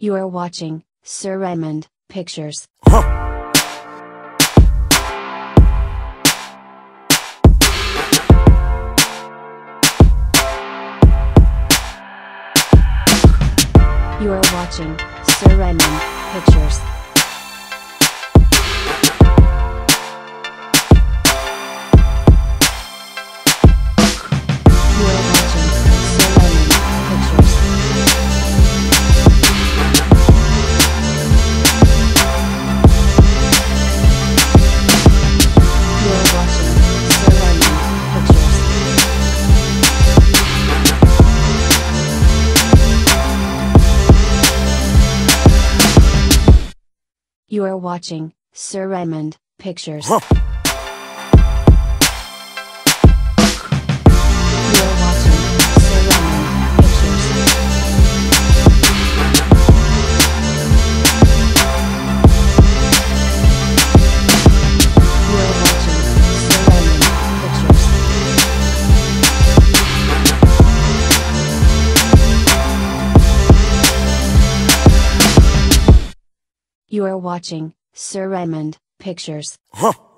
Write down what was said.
You are watching Sir Raymond Pictures. You are watching Sir Raymond Pictures. You are watching Sir Raymond Pictures. You are watching Sir Raymond Pictures. You are watching Sir Raymond Pictures. You are watching Sir Raymond Pictures. You are watching Sir Raymond Pictures. You are watching Sir Raymond Pictures.